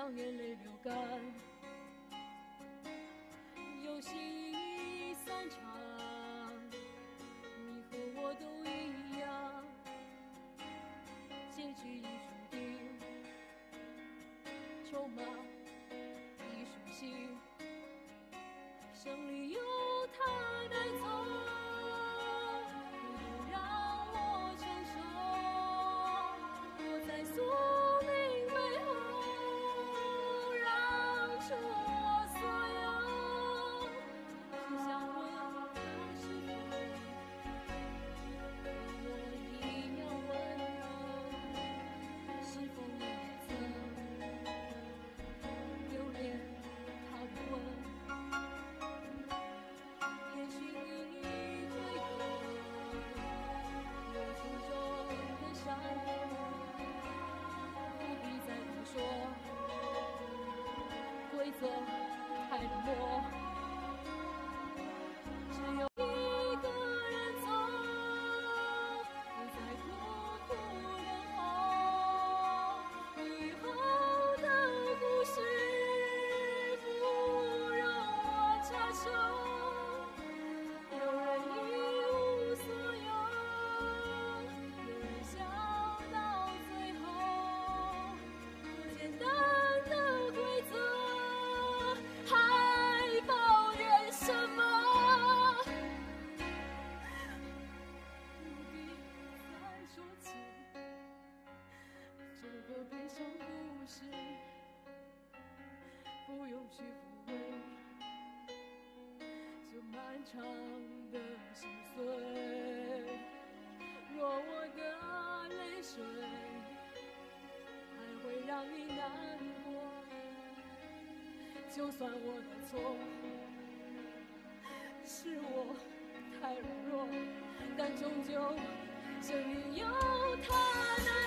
让眼泪流干。游戏已散场，你和我都一样，结局已注定，筹码已熟悉，胜利由他带走，不让我承受，我在宿命背后让出我所有，只想问他是否跟我一样温柔，是否你也曾留恋他不问。也许你会懂我心中的伤痛，不必再多说，规则太冷漠，只有一个人走，不再苦苦等候，以后的故事不容我插手。有人一无所有，有人笑到最后，简单的规则还抱怨什么？不必再说起这个悲伤故事，不用去抚慰这漫长的心碎。若我的泪水还会让你难过，就算我的错是我太软弱，但终究生命由它难